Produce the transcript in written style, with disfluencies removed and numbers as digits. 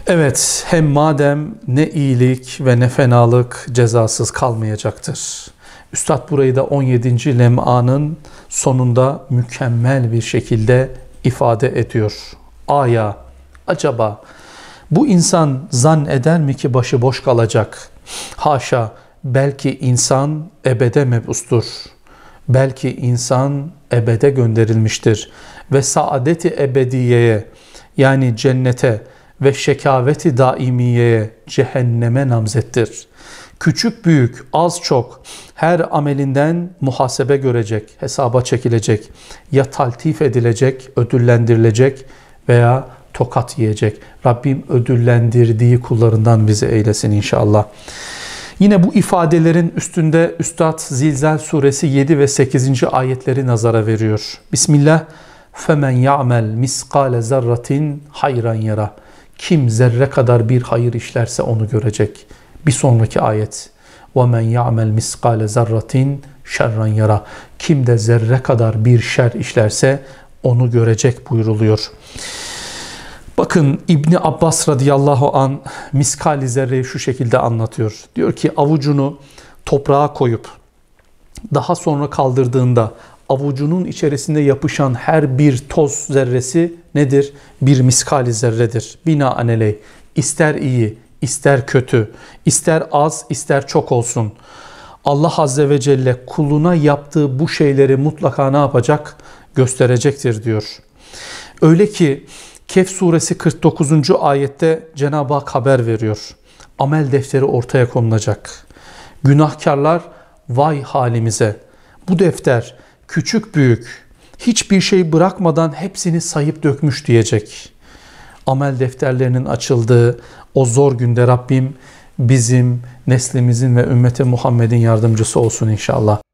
Evet, hem madem ne iyilik ve ne fenalık cezasız kalmayacaktır. Üstad burayı da 17. lem'anın sonunda mükemmel bir şekilde ifade ediyor. Aya, acaba bu insan zan eder mi ki başı boş kalacak? Haşa, belki insan ebede mebustur. Belki insan ebede gönderilmiştir ve saadeti ebediyeye, yani cennete ve şekaveti daimiyeye, cehenneme namzettir. Küçük büyük, az çok her amelinden muhasebe görecek, hesaba çekilecek, ya taltif edilecek, ödüllendirilecek veya tokat yiyecek. Rabbim ödüllendirdiği kullarından bizi eylesin inşallah. Yine bu ifadelerin üstünde Üstad Zilzal suresi 7 ve 8. ayetleri nazara veriyor. Bismillah. فَمَنْ يَعْمَلْ مِسْقَالَ زَرَّةٍ hayran yara. Kim zerre kadar bir hayır işlerse onu görecek. Bir sonraki ayet. وَمَنْ يَعْمَلْ مِسْقَالَ زَرَّةٍ şerran yara. Kim de zerre kadar bir şer işlerse onu görecek buyuruluyor. Bakın İbni Abbas radıyallahu an miskal-i zerreyi şu şekilde anlatıyor. Diyor ki avucunu toprağa koyup daha sonra kaldırdığında avucunun içerisinde yapışan her bir toz zerresi nedir? Bir miskal-i zerredir. Binaenaleyh ister iyi, ister kötü, ister az, ister çok olsun. Allah Azze ve Celle kuluna yaptığı bu şeyleri mutlaka ne yapacak? Gösterecektir diyor. Öyle ki Kehf suresi 49. ayette Cenab-ı Hak haber veriyor. Amel defteri ortaya konulacak. Günahkarlar vay halimize. Bu defter küçük büyük hiçbir şey bırakmadan hepsini sayıp dökmüş diyecek. Amel defterlerinin açıldığı o zor günde Rabbim bizim, neslimizin ve ümmeti Muhammed'in yardımcısı olsun inşallah.